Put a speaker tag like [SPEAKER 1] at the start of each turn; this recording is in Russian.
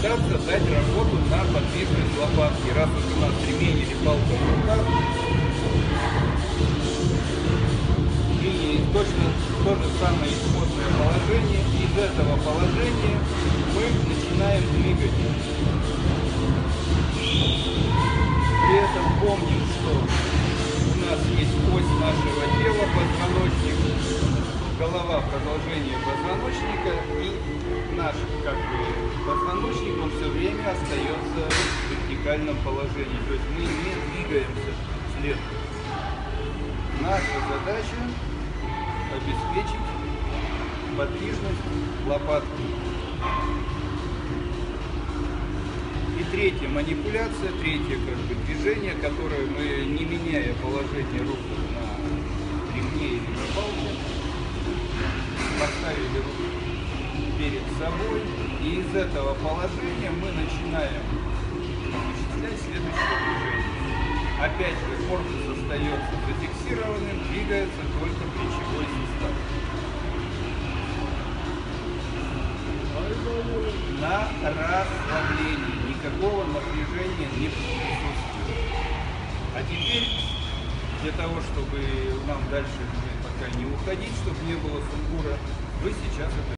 [SPEAKER 1] попытаться дать работу на подвижность лопатки. Раз уж у нас ремень или палка в руках, и точно то же самое исходное положение. Из этого положения мы начинаем двигать. При этом помним, что у нас есть ось нашего тела, позвоночник, голова продолжение позвоночника, и наш позвоночник, он все время остается в вертикальном положении. То есть мы не двигаемся вслед. Наша задача обеспечить подвижность лопатки. И третья манипуляция, третье движение, которое мы, не меняя положение рук на ремне или на палке, поставили руки перед собой, и из этого положения мы начинаем осуществлять следующее движение. Опять же, корпус остается зафиксированным, двигается только плечевой сустав. На расслаблении, никакого напряжения не присутствует. А теперь, для того, чтобы нам дальше пока не уходить, чтобы не было сумбура, вы сейчас это